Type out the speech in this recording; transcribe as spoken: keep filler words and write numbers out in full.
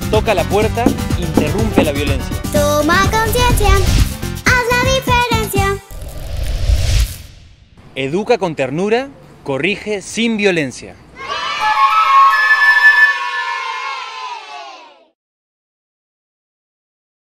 toca la puerta, interrumpe la violencia. Toma conciencia, haz la diferencia. Educa con ternura, corrige sin violencia.